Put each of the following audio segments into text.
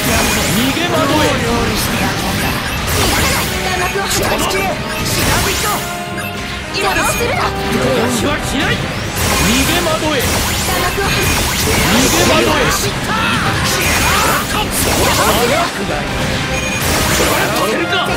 逃げ惑え。 弾幕を放ち切れ。今です。 私はしない。逃げ惑え。 弾幕を放ち逃げ惑え。頼るか。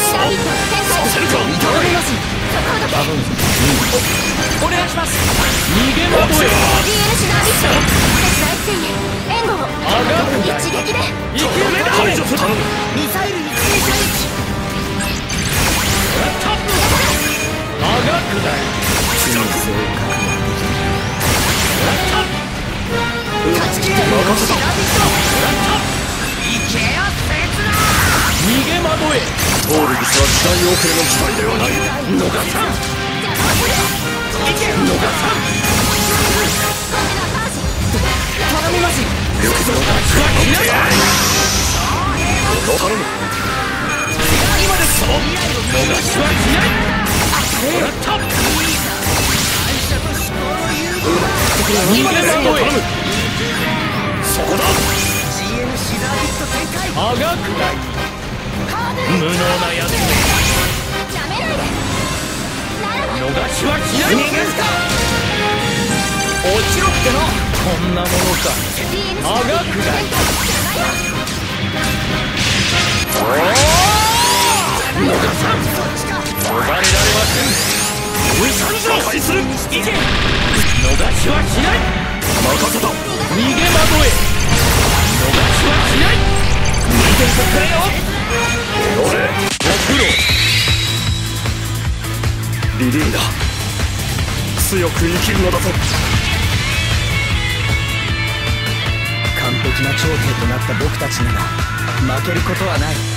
お願いします。 逃げ惑え。 DL シナービット第一戦へ援護を一撃で生きる目だ。排除頼む。 ミサイル一斉射撃。 あがくだよ。 勝ち切れ。シナービットいけよ刹那。 逃げ惑え。 トールギスは時代遅れの機体ではない。 逃さん。いけ。逃さん。 頼みます。 行くぞ。 私はしない。 頼む。 今です。逃しはしない。もらった。逃げ惑え。 そこだ。 あがくだい。無能なやつ。 やめないで。 逃しはしない。 逃げるか。 落ちろっての。こんなものか。あがくだい。逃さん。逃れられません。おいさんぞ。返す。いけ。逃しはしない。 任せた。 逃げ惑え。逃しはしない。見ててくれよ。 俺ご苦労。 リリーナ、強く生きるのだぞ。 完璧な頂点となった僕たちなら負けることはない。